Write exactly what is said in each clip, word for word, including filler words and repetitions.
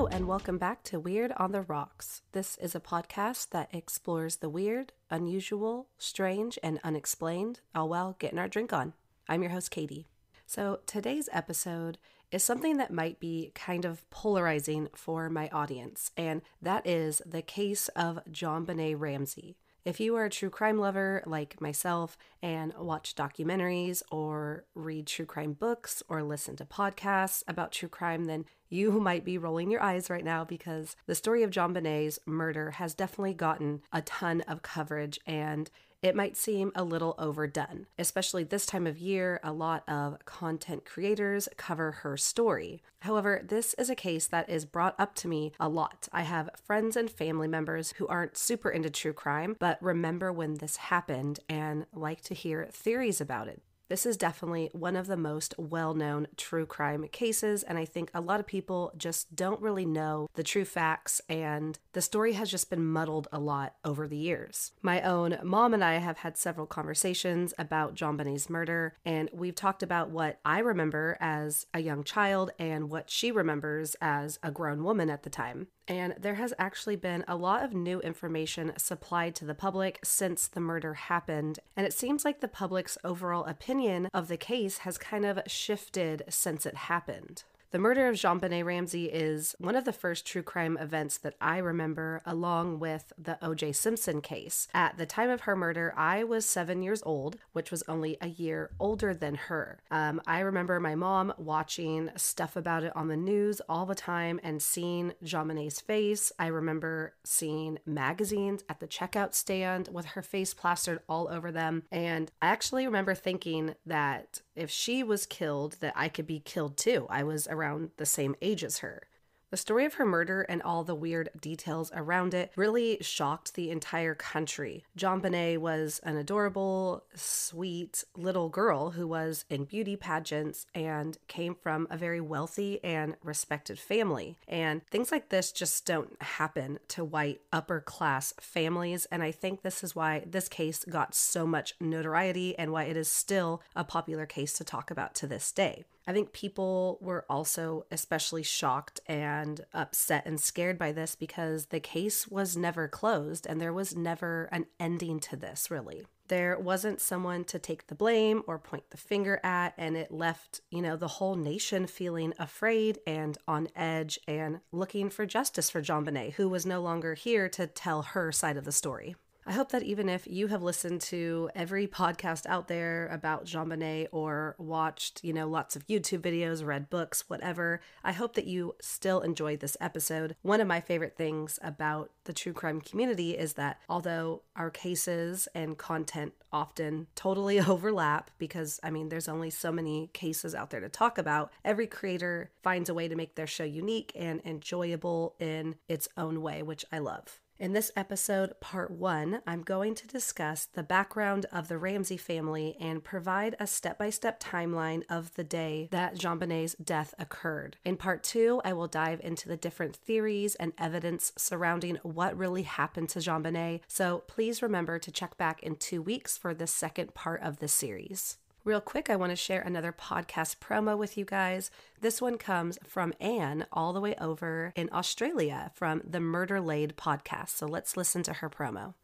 Hello and welcome back to Weird on the Rocks. This is a podcast that explores the weird, unusual, strange, and unexplained, all while getting our drink on. I'm your host, Katie. So today's episode is something that might be kind of polarizing for my audience, and that is the case of JonBenet Ramsey. If you are a true crime lover like myself and watch documentaries or read true crime books or listen to podcasts about true crime, then you might be rolling your eyes right now because the story of JonBenet's murder has definitely gotten a ton of coverage and it might seem a little overdone. Especially this time of year, a lot of content creators cover her story. However, this is a case that is brought up to me a lot. I have friends and family members who aren't super into true crime, but remember when this happened and like to hear theories about it. This is definitely one of the most well-known true crime cases, and I think a lot of people just don't really know the true facts, and the story has just been muddled a lot over the years. My own mom and I have had several conversations about JonBenet's murder, and we've talked about what I remember as a young child and what she remembers as a grown woman at the time. And there has actually been a lot of new information supplied to the public since the murder happened, and it seems like the public's overall opinion of the case has kind of shifted since it happened. The murder of JonBenet Ramsey is one of the first true crime events that I remember, along with the O J Simpson case. At the time of her murder, I was seven years old, which was only a year older than her. Um, I remember my mom watching stuff about it on the news all the time and seeing JonBenet's face. I remember seeing magazines at the checkout stand with her face plastered all over them. And I actually remember thinking that if she was killed, that I could be killed too. I was around the same age as her. The story of her murder and all the weird details around it really shocked the entire country. JonBenet was an adorable, sweet little girl who was in beauty pageants and came from a very wealthy and respected family. And things like this just don't happen to white upper class families. And I think this is why this case got so much notoriety and why it is still a popular case to talk about to this day. I think people were also especially shocked and upset and scared by this because the case was never closed and there was never an ending to this, really. There wasn't someone to take the blame or point the finger at, and it left, you know, the whole nation feeling afraid and on edge and looking for justice for JonBenet, who was no longer here to tell her side of the story. I hope that even if you have listened to every podcast out there about JonBenet or watched, you know, lots of YouTube videos, read books, whatever, I hope that you still enjoyed this episode. One of my favorite things about the true crime community is that although our cases and content often totally overlap, because, I mean, there's only so many cases out there to talk about, every creator finds a way to make their show unique and enjoyable in its own way, which I love. In this episode, part one, I'm going to discuss the background of the Ramsey family and provide a step-by-step timeline of the day that JonBenet's death occurred. In part two, I will dive into the different theories and evidence surrounding what really happened to JonBenet, so please remember to check back in two weeks for the second part of the series. Real quick, I want to share another podcast promo with you guys. This one comes from Anne all the way over in Australia from the Murder Laid podcast. So let's listen to her promo.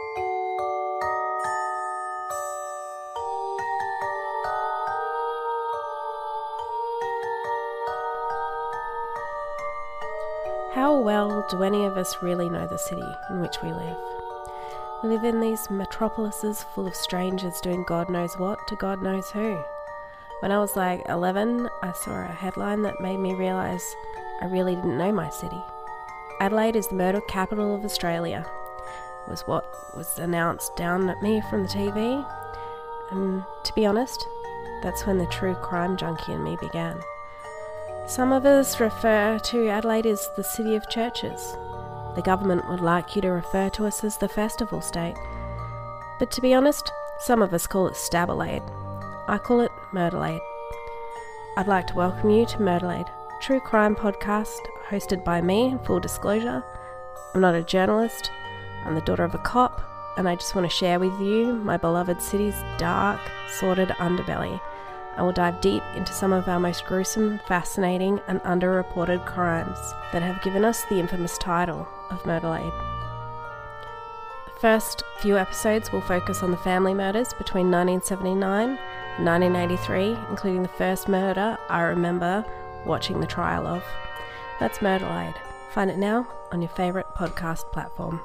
How well do any of us really know the city in which we live? We live in these metropolises full of strangers doing God knows what to God knows who. When I was like eleven, I saw a headline that made me realise I really didn't know my city. Adelaide is the murder capital of Australia, was what was announced down at me from the T V. And to be honest, that's when the true crime junkie in me began. Some of us refer to Adelaide as the city of churches. The government would like you to refer to us as the festival state. But to be honest, some of us call it Stabberlade. I call it Murderlade. I'd like to welcome you to Murderlade, a true crime podcast hosted by me, in full disclosure. I'm not a journalist, I'm the daughter of a cop, and I just want to share with you my beloved city's dark, sordid underbelly, I will dive deep into some of our most gruesome, fascinating, and underreported crimes that have given us the infamous title of Murderlade. The first few episodes will focus on the family murders between nineteen seventy-nine and nineteen eighty-three, including the first murder I remember watching the trial of. That's Murderlade. Find it now on your favourite podcast platform.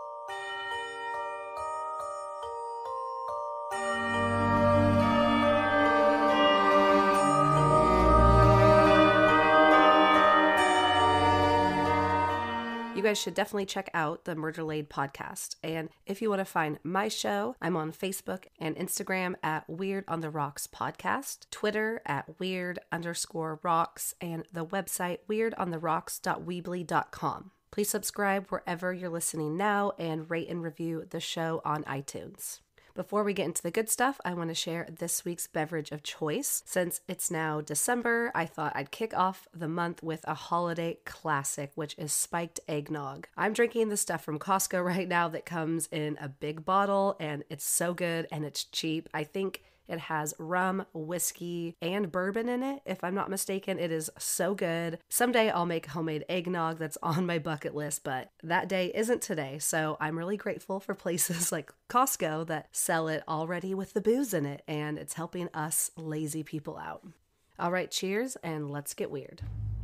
You guys should definitely check out the Murderlade podcast. And if you want to find my show, I'm on Facebook and Instagram at Weird on the Rocks Podcast, Twitter at Weird underscore Rocks, and the website weird on the rocks dot weebly dot com. Please subscribe wherever you're listening now and rate and review the show on iTunes. Before we get into the good stuff, I want to share this week's beverage of choice. Since it's now December, I thought I'd kick off the month with a holiday classic, which is spiked eggnog. I'm drinking the stuff from Costco right now that comes in a big bottle, and it's so good and it's cheap. I think it has rum, whiskey, and bourbon in it, if I'm not mistaken. It is so good. Someday I'll make homemade eggnog. That's on my bucket list, but that day isn't today. So I'm really grateful for places like Costco that sell it already with the booze in it, and it's helping us lazy people out. All right, cheers, and let's get weird.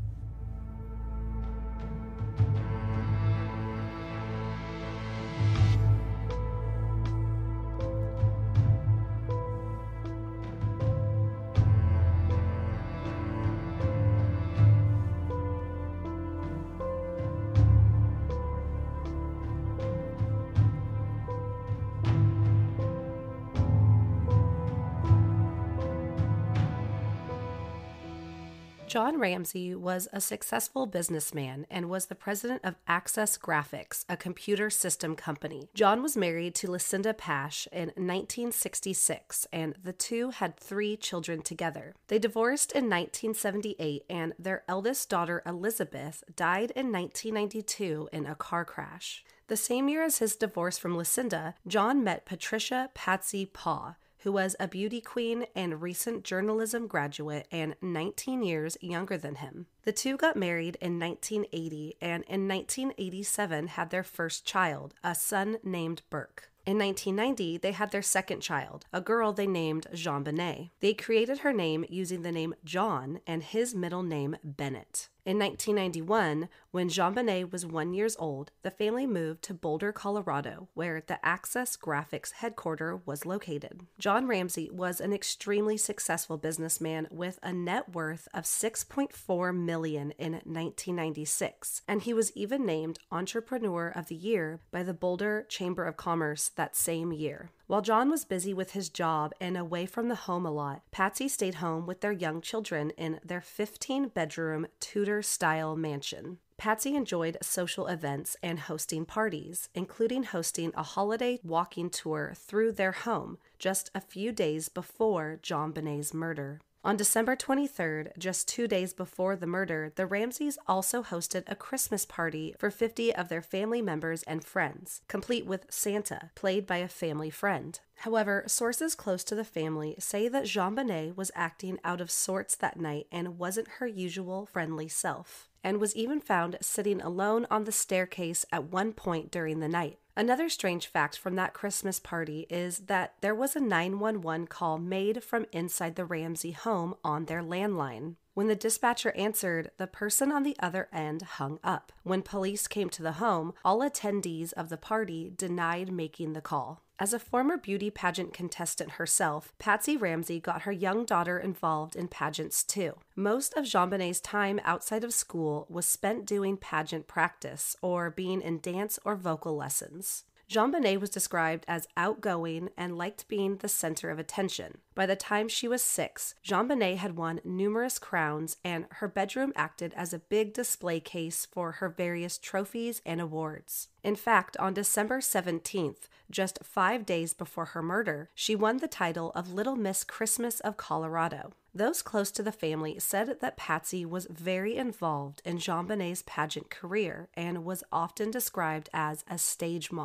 Jon Ramsey was a successful businessman and was the president of Access Graphics, a computer system company. Jon was married to Lucinda Pash in nineteen sixty-six, and the two had three children together. They divorced in nineteen seventy-eight, and their eldest daughter, Elizabeth, died in nineteen ninety-two in a car crash. The same year as his divorce from Lucinda, Jon met Patricia Patsy Paugh, who was a beauty queen and recent journalism graduate and nineteen years younger than him. The two got married in nineteen eighty and in nineteen eighty-seven had their first child, a son named Burke. In nineteen ninety, they had their second child, a girl they named JonBenet. They created her name using the name John and his middle name Bennett. In nineteen ninety-one, when JonBenet was one year old, the family moved to Boulder, Colorado, where the Access Graphics headquarters was located. Jon Ramsey was an extremely successful businessman with a net worth of six point four million dollars in nineteen ninety-six, and he was even named Entrepreneur of the Year by the Boulder Chamber of Commerce that same year. While Jon was busy with his job and away from the home a lot, Patsy stayed home with their young children in their fifteen-bedroom Tudor-style mansion. Patsy enjoyed social events and hosting parties, including hosting a holiday walking tour through their home just a few days before JonBenet's murder. On December twenty-third, just two days before the murder, the Ramseys also hosted a Christmas party for fifty of their family members and friends, complete with Santa, played by a family friend. However, sources close to the family say that JonBenet was acting out of sorts that night and wasn't her usual friendly self, and was even found sitting alone on the staircase at one point during the night. Another strange fact from that Christmas party is that there was a nine one one call made from inside the Ramsey home on their landline. When the dispatcher answered, the person on the other end hung up. When police came to the home, all attendees of the party denied making the call. As a former beauty pageant contestant herself, Patsy Ramsey got her young daughter involved in pageants too. Most of JonBenet's time outside of school was spent doing pageant practice or being in dance or vocal lessons. JonBenet was described as outgoing and liked being the center of attention. By the time she was six, JonBenet had won numerous crowns, and her bedroom acted as a big display case for her various trophies and awards. In fact, on December seventeenth, just five days before her murder, she won the title of Little Miss Christmas of Colorado. Those close to the family said that Patsy was very involved in JonBenet's pageant career and was often described as a stage mom.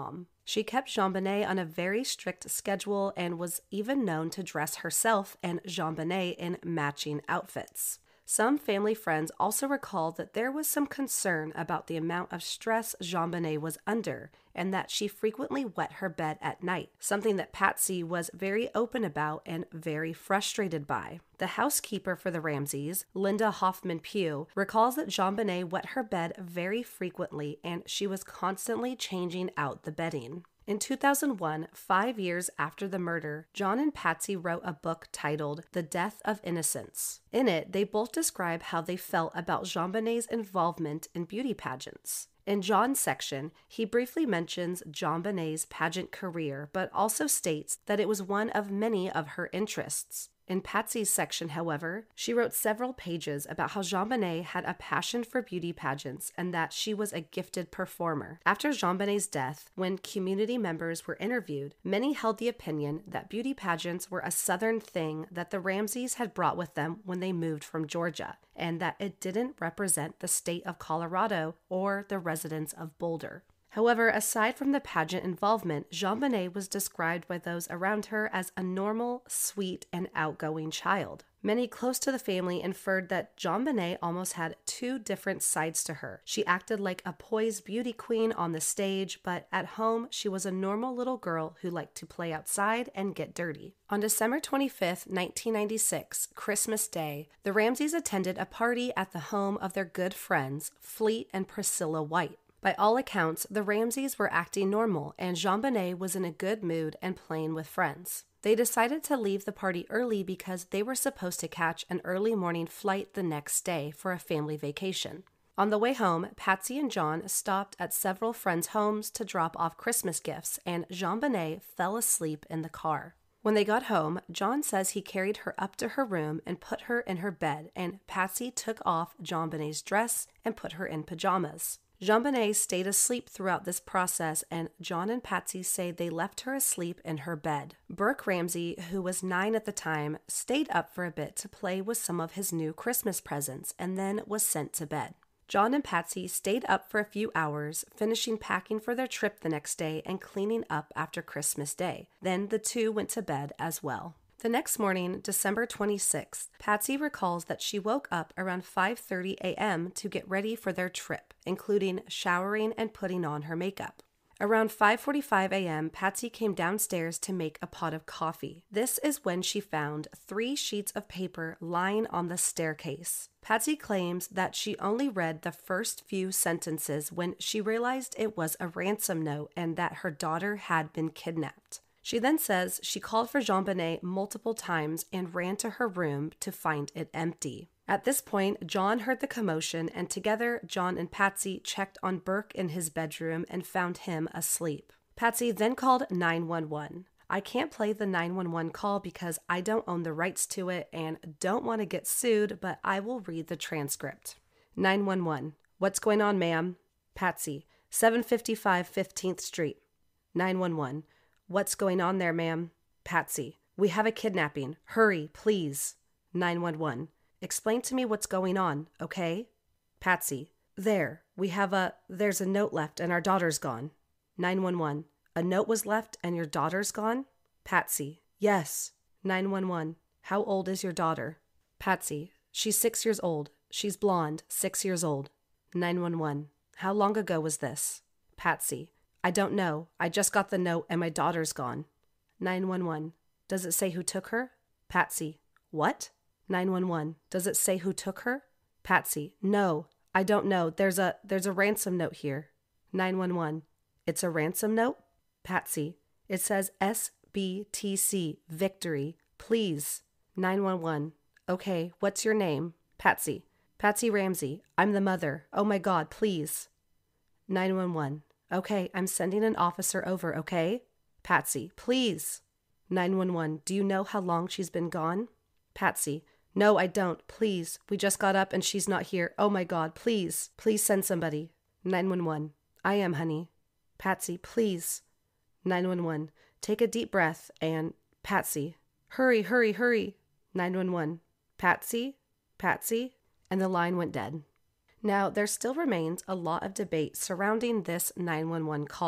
She kept JonBenet on a very strict schedule and was even known to dress herself and JonBenet in matching outfits. Some family friends also recalled that there was some concern about the amount of stress JonBenet was under and that she frequently wet her bed at night, something that Patsy was very open about and very frustrated by. The housekeeper for the Ramseys, Linda Hoffman Pugh, recalls that JonBenet wet her bed very frequently and she was constantly changing out the bedding. In two thousand one, five years after the murder, John and Patsy wrote a book titled The Death of Innocence. In it, they both describe how they felt about JonBenet's involvement in beauty pageants. In John's section, he briefly mentions JonBenet's pageant career, but also states that it was one of many of her interests. In Patsy's section, however, she wrote several pages about how JonBenet had a passion for beauty pageants and that she was a gifted performer. After JonBenet's death, when community members were interviewed, many held the opinion that beauty pageants were a Southern thing that the Ramseys had brought with them when they moved from Georgia, and that it didn't represent the state of Colorado or the residents of Boulder. However, aside from the pageant involvement, JonBenet was described by those around her as a normal, sweet, and outgoing child. Many close to the family inferred that JonBenet almost had two different sides to her. She acted like a poised beauty queen on the stage, but at home, she was a normal little girl who liked to play outside and get dirty. On December twenty-fifth, nineteen ninety-six, Christmas Day, the Ramseys attended a party at the home of their good friends, Fleet and Priscilla White. By all accounts, the Ramseys were acting normal, and JonBenet was in a good mood and playing with friends. They decided to leave the party early because they were supposed to catch an early morning flight the next day for a family vacation. On the way home, Patsy and John stopped at several friends' homes to drop off Christmas gifts, and JonBenet fell asleep in the car. When they got home, John says he carried her up to her room and put her in her bed, and Patsy took off JonBenet's dress and put her in pajamas. JonBenet stayed asleep throughout this process, and John and Patsy say they left her asleep in her bed. Burke Ramsey, who was nine at the time, stayed up for a bit to play with some of his new Christmas presents and then was sent to bed. John and Patsy stayed up for a few hours, finishing packing for their trip the next day and cleaning up after Christmas Day. Then the two went to bed as well. The next morning, December twenty-sixth, Patsy recalls that she woke up around five thirty a.m. to get ready for their trip, including showering and putting on her makeup. Around five forty-five a.m., Patsy came downstairs to make a pot of coffee. This is when she found three sheets of paper lying on the staircase. Patsy claims that she only read the first few sentences when she realized it was a ransom note and that her daughter had been kidnapped. She then says she called for JonBenet multiple times and ran to her room to find it empty. At this point, John heard the commotion, and together, John and Patsy checked on Burke in his bedroom and found him asleep. Patsy then called nine one one. I can't play the nine one one call because I don't own the rights to it and don't want to get sued, but I will read the transcript. nine one one. What's going on, ma'am? Patsy. seven fifty-five fifteenth Street. nine one one. What's going on there, ma'am? Patsy. We have a kidnapping. Hurry, please. nine one one. Explain to me what's going on, okay? Patsy. There. We have a... There's a note left and our daughter's gone. nine one one. A note was left and your daughter's gone? Patsy. Yes. nine one one. How old is your daughter? Patsy. She's six years old. She's blonde, six years old. nine one one. How long ago was this? Patsy. I don't know. I just got the note and my daughter's gone. nine one one. Does it say who took her? Patsy. What? nine one one. Does it say who took her? Patsy. No, I don't know. There's a there's a ransom note here. nine one one. It's a ransom note? Patsy. It says S B T C, Victory. Please. nine one one. Okay, what's your name? Patsy. Patsy Ramsey. I'm the mother. Oh my God, please. nine one one. Okay, I'm sending an officer over, okay? Patsy. Please. nine one one. Do you know how long she's been gone? Patsy. No, I don't. Please. We just got up and she's not here. Oh my God, please. Please send somebody. nine one one. I am, honey. Patsy, please. nine one one. Take a deep breath and... Patsy. Hurry, hurry, hurry. nine one one. Patsy? Patsy? And the line went dead. Now, there still remains a lot of debate surrounding this nine one one call.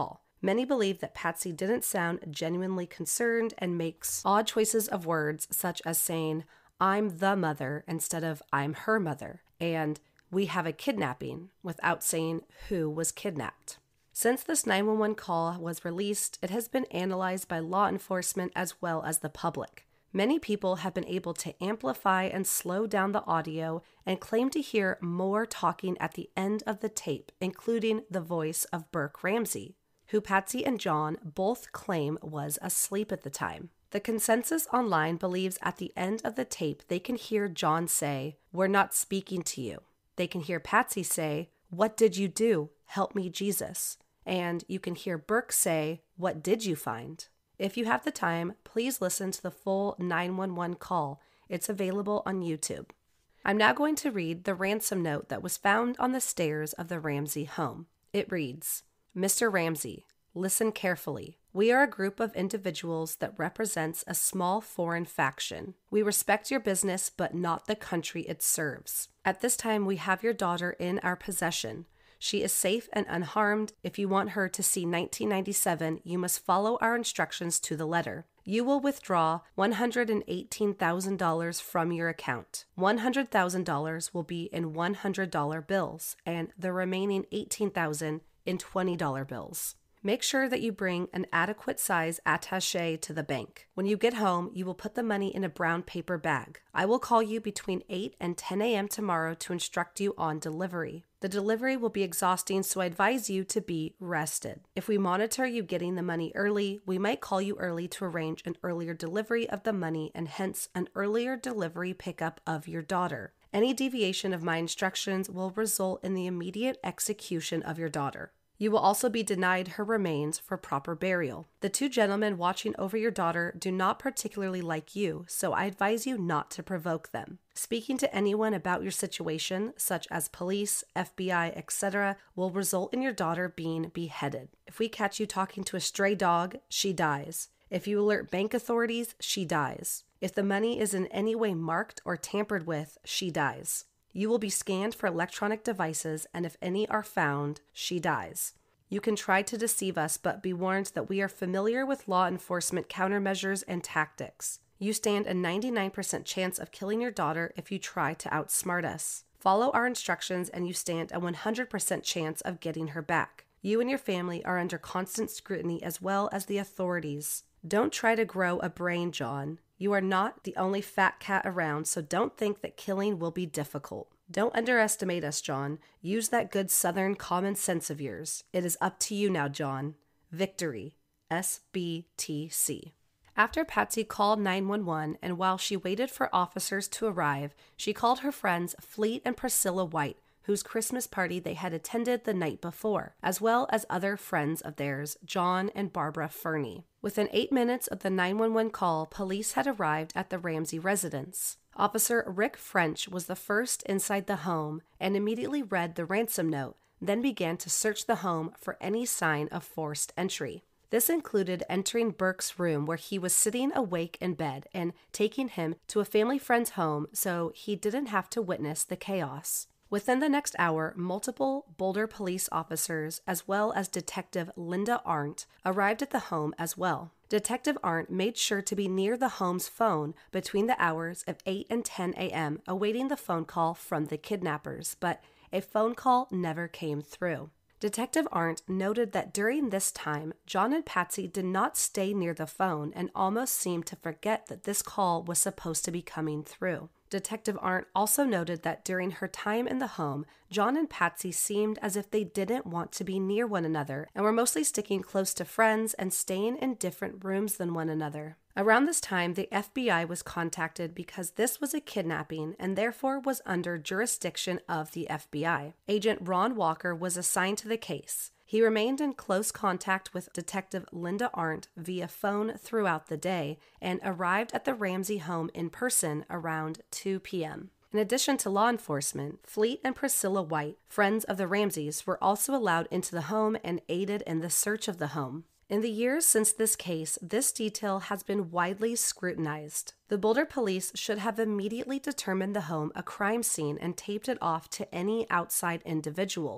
Many believe that Patsy didn't sound genuinely concerned and makes odd choices of words, such as saying, "I'm the mother" instead of "I'm her mother," and "we have a kidnapping," without saying who was kidnapped. Since this nine one one call was released, it has been analyzed by law enforcement as well as the public. Many people have been able to amplify and slow down the audio and claim to hear more talking at the end of the tape, including the voice of Burke Ramsey, who Patsy and John both claim was asleep at the time. The consensus online believes at the end of the tape they can hear John say, "We're not speaking to you." They can hear Patsy say, "What did you do? Help me, Jesus." And you can hear Burke say, "What did you find?" If you have the time, please listen to the full nine one one call. It's available on YouTube. I'm now going to read the ransom note that was found on the stairs of the Ramsey home. It reads, "Mister Ramsey, listen carefully. We are a group of individuals that represents a small foreign faction. We respect your business, but not the country it serves. At this time, we have your daughter in our possession. She is safe and unharmed. If you want her to see nineteen ninety-seven, you must follow our instructions to the letter. You will withdraw one hundred eighteen thousand dollars from your account. one hundred thousand dollars will be in one hundred dollar bills, and the remaining eighteen thousand dollars in twenty dollar bills. Make sure that you bring an adequate size attaché to the bank. When you get home, you will put the money in a brown paper bag. I will call you between eight and ten a.m. tomorrow to instruct you on delivery. The delivery will be exhausting, so I advise you to be rested. If we monitor you getting the money early, we might call you early to arrange an earlier delivery of the money and hence an earlier delivery pickup of your daughter. Any deviation of my instructions will result in the immediate execution of your daughter. You will also be denied her remains for proper burial. The two gentlemen watching over your daughter do not particularly like you, so I advise you not to provoke them. Speaking to anyone about your situation, such as police, F B I, et cetera, will result in your daughter being beheaded. If we catch you talking to a stray dog, she dies. If you alert bank authorities, she dies. If the money is in any way marked or tampered with, she dies. You will be scanned for electronic devices, and if any are found, she dies. You can try to deceive us, but be warned that we are familiar with law enforcement countermeasures and tactics. You stand a ninety-nine percent chance of killing your daughter if you try to outsmart us. Follow our instructions and you stand a one hundred percent chance of getting her back. You and your family are under constant scrutiny as well as the authorities. Don't try to grow a brain, John. You are not the only fat cat around, so don't think that killing will be difficult. Don't underestimate us, John. Use that good Southern common sense of yours. It is up to you now, John. Victory. S B T C. After Patsy called nine one one, and while she waited for officers to arrive, she called her friends Fleet and Priscilla White, whose Christmas party they had attended the night before, as well as other friends of theirs, John and Barbara Fernie. Within eight minutes of the nine one one call, police had arrived at the Ramsey residence. Officer Rick French was the first inside the home and immediately read the ransom note, then began to search the home for any sign of forced entry. This included entering Burke's room where he was sitting awake in bed and taking him to a family friend's home so he didn't have to witness the chaos. Within the next hour, multiple Boulder police officers, as well as Detective Linda Arndt, arrived at the home as well. Detective Arndt made sure to be near the home's phone between the hours of eight and ten a.m., awaiting the phone call from the kidnappers, but a phone call never came through. Detective Arndt noted that during this time, John and Patsy did not stay near the phone and almost seemed to forget that this call was supposed to be coming through. Detective Arndt also noted that during her time in the home, John and Patsy seemed as if they didn't want to be near one another and were mostly sticking close to friends and staying in different rooms than one another. Around this time, the F B I was contacted because this was a kidnapping and therefore was under jurisdiction of the F B I. Agent Ron Walker was assigned to the case. He remained in close contact with Detective Linda Arndt via phone throughout the day and arrived at the Ramsey home in person around two p.m. In addition to law enforcement, Fleet and Priscilla White, friends of the Ramseys, were also allowed into the home and aided in the search of the home. In the years since this case, this detail has been widely scrutinized. The Boulder police should have immediately determined the home a crime scene and taped it off to any outside individuals.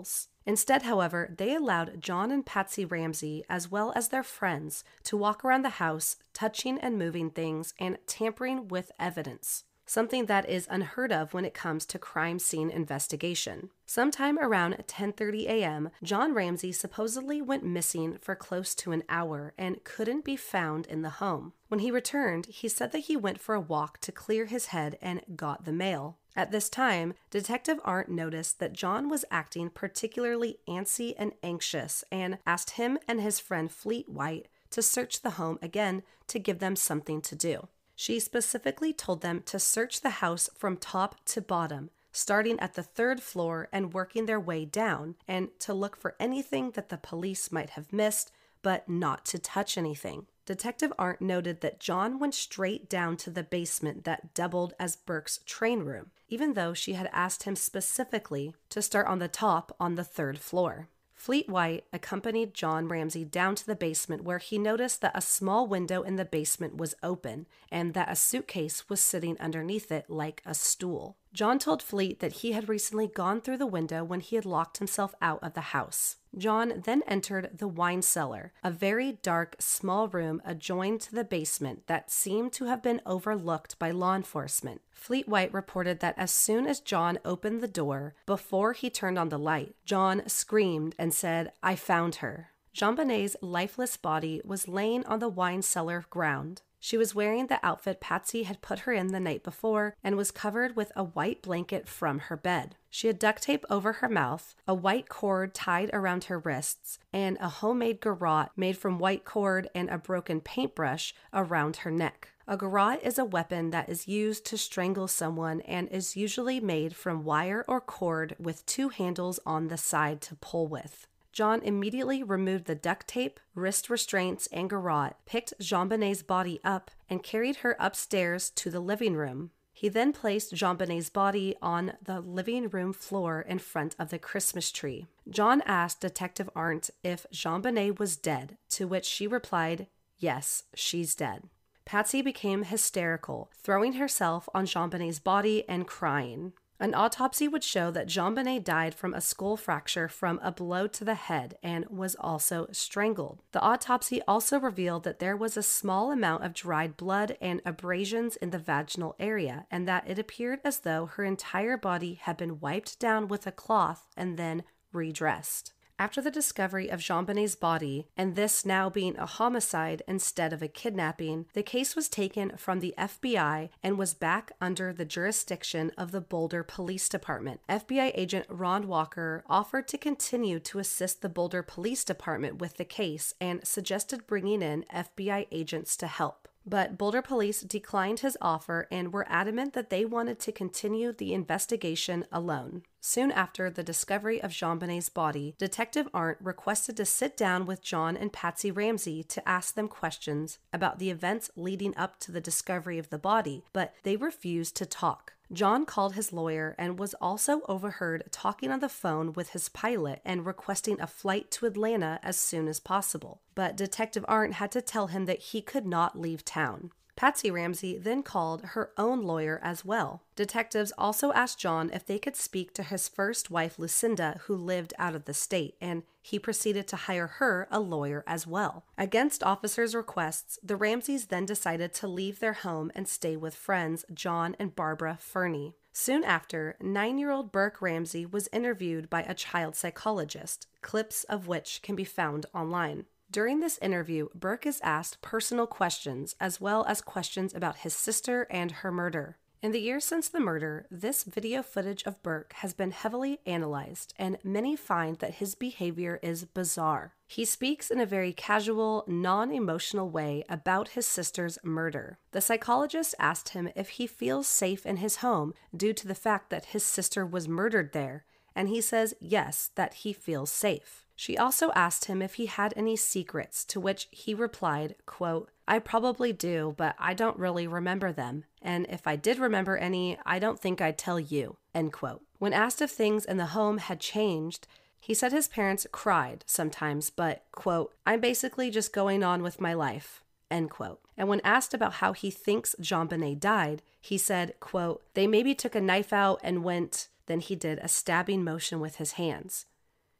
Instead, however, they allowed John and Patsy Ramsey, as well as their friends, to walk around the house, touching and moving things and tampering with evidence, something that is unheard of when it comes to crime scene investigation. Sometime around ten thirty a.m., John Ramsey supposedly went missing for close to an hour and couldn't be found in the home. When he returned, he said that he went for a walk to clear his head and got the mail. At this time, Detective Arndt noticed that John was acting particularly antsy and anxious and asked him and his friend Fleet White to search the home again to give them something to do. She specifically told them to search the house from top to bottom, starting at the third floor and working their way down, and to look for anything that the police might have missed, but not to touch anything. Detective Arndt noted that John went straight down to the basement that doubled as Burke's train room, even though she had asked him specifically to start on the top on the third floor. Fleet White accompanied John Ramsey down to the basement, where he noticed that a small window in the basement was open and that a suitcase was sitting underneath it like a stool. John told Fleet that he had recently gone through the window when he had locked himself out of the house. John then entered the wine cellar, a very dark, small room adjoined to the basement that seemed to have been overlooked by law enforcement. Fleet White reported that as soon as John opened the door, before he turned on the light, John screamed and said, "I found her." JonBenet's lifeless body was laying on the wine cellar ground. She was wearing the outfit Patsy had put her in the night before and was covered with a white blanket from her bed. She had duct tape over her mouth, a white cord tied around her wrists, and a homemade garrote made from white cord and a broken paintbrush around her neck. A garrote is a weapon that is used to strangle someone and is usually made from wire or cord with two handles on the side to pull with. John immediately removed the duct tape, wrist restraints, and garrote, picked JonBenet's body up, and carried her upstairs to the living room. He then placed JonBenet's body on the living room floor in front of the Christmas tree. John asked Detective Arndt if JonBenet was dead, to which she replied, "Yes, she's dead." Patsy became hysterical, throwing herself on JonBenet's body and crying. An autopsy would show that JonBenet died from a skull fracture from a blow to the head and was also strangled. The autopsy also revealed that there was a small amount of dried blood and abrasions in the vaginal area, and that it appeared as though her entire body had been wiped down with a cloth and then redressed. After the discovery of JonBenet's body, and this now being a homicide instead of a kidnapping, the case was taken from the F B I and was back under the jurisdiction of the Boulder Police Department. F B I agent Ron Walker offered to continue to assist the Boulder Police Department with the case and suggested bringing in F B I agents to help. But Boulder Police declined his offer and were adamant that they wanted to continue the investigation alone. Soon after the discovery of JonBenet's body, Detective Arndt requested to sit down with John and Patsy Ramsey to ask them questions about the events leading up to the discovery of the body, but they refused to talk. John called his lawyer and was also overheard talking on the phone with his pilot and requesting a flight to Atlanta as soon as possible. But Detective Arndt had to tell him that he could not leave town. Patsy Ramsey then called her own lawyer as well. Detectives also asked John if they could speak to his first wife, Lucinda, who lived out of the state, and he proceeded to hire her a lawyer as well. Against officers' requests, the Ramseys then decided to leave their home and stay with friends John and Barbara Fernie. Soon after, nine-year-old Burke Ramsey was interviewed by a child psychologist, clips of which can be found online. During this interview, Burke is asked personal questions as well as questions about his sister and her murder. In the years since the murder, this video footage of Burke has been heavily analyzed, and many find that his behavior is bizarre. He speaks in a very casual, non-emotional way about his sister's murder. The psychologist asked him if he feels safe in his home due to the fact that his sister was murdered there, and he says yes, that he feels safe. She also asked him if he had any secrets, to which he replied, quote, "I probably do, but I don't really remember them. And if I did remember any, I don't think I'd tell you," end quote. When asked if things in the home had changed, he said his parents cried sometimes, but, quote, "I'm basically just going on with my life," end quote. And when asked about how he thinks JonBenet died, he said, quote, "They maybe took a knife out and went," then he did a stabbing motion with his hands.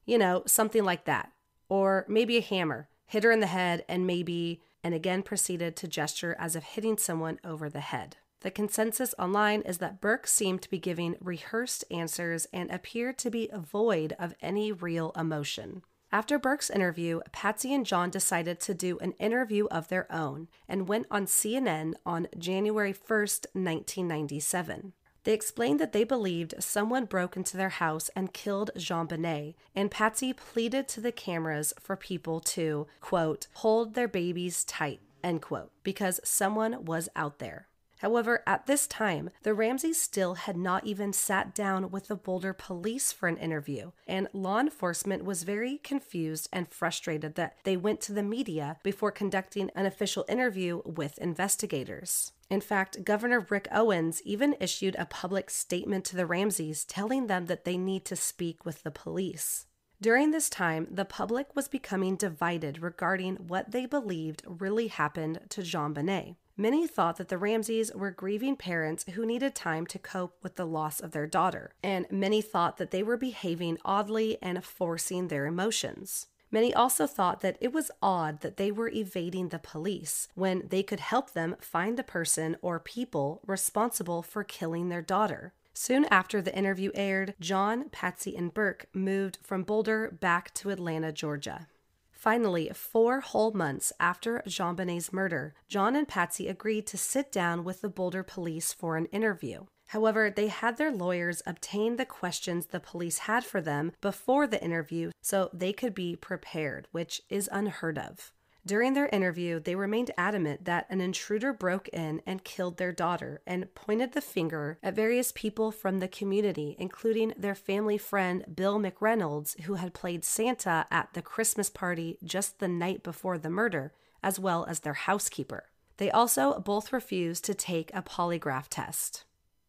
You know, something like that. Or maybe a hammer, hit her in the head, and maybe, and again proceeded to gesture as if hitting someone over the head. The consensus online is that Burke seemed to be giving rehearsed answers and appeared to be void of any real emotion. After Burke's interview, Patsy and John decided to do an interview of their own and went on C N N on January first, nineteen ninety-seven. They explained that they believed someone broke into their house and killed JonBenet, and Patsy pleaded to the cameras for people to, quote, hold their babies tight, end quote, because someone was out there. However, at this time, the Ramseys still had not even sat down with the Boulder police for an interview, and law enforcement was very confused and frustrated that they went to the media before conducting an official interview with investigators. In fact, Governor Rick Owens even issued a public statement to the Ramseys telling them that they need to speak with the police. During this time, the public was becoming divided regarding what they believed really happened to JonBenet. Many thought that the Ramseys were grieving parents who needed time to cope with the loss of their daughter, and many thought that they were behaving oddly and forcing their emotions. Many also thought that it was odd that they were evading the police when they could help them find the person or people responsible for killing their daughter. Soon after the interview aired, John, Patsy, and Burke moved from Boulder back to Atlanta, Georgia. Finally, four whole months after JonBenet's murder, John and Patsy agreed to sit down with the Boulder police for an interview. However, they had their lawyers obtain the questions the police had for them before the interview so they could be prepared, which is unheard of. During their interview, they remained adamant that an intruder broke in and killed their daughter and pointed the finger at various people from the community, including their family friend Bill McReynolds, who had played Santa at the Christmas party just the night before the murder, as well as their housekeeper. They also both refused to take a polygraph test.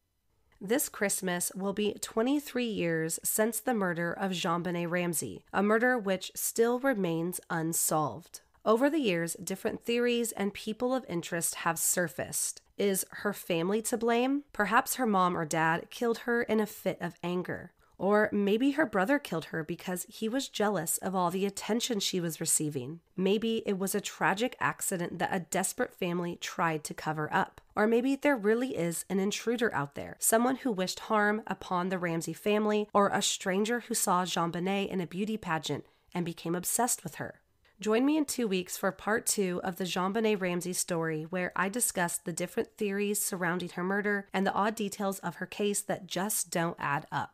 This Christmas will be twenty-three years since the murder of JonBenet Ramsey, a murder which still remains unsolved. Over the years, different theories and people of interest have surfaced. Is her family to blame? Perhaps her mom or dad killed her in a fit of anger. Or maybe her brother killed her because he was jealous of all the attention she was receiving. Maybe it was a tragic accident that a desperate family tried to cover up. Or maybe there really is an intruder out there, someone who wished harm upon the Ramsey family, or a stranger who saw JonBenet in a beauty pageant and became obsessed with her. Join me in two weeks for part two of the JonBenet Ramsey story, where I discuss the different theories surrounding her murder and the odd details of her case that just don't add up.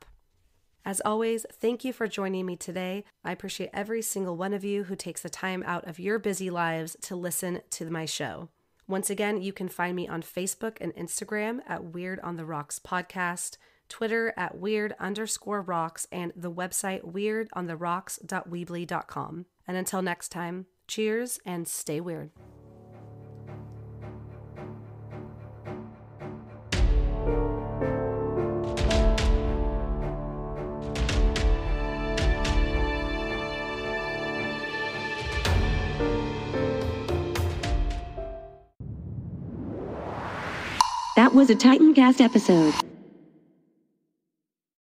As always, thank you for joining me today. I appreciate every single one of you who takes the time out of your busy lives to listen to my show. Once again, you can find me on Facebook and Instagram at Weird on the Rocks Podcast, Twitter at weird underscore rocks, and the website weird on the rocks dot weebly dot com. And until next time, cheers and stay weird. That was a Titancast episode.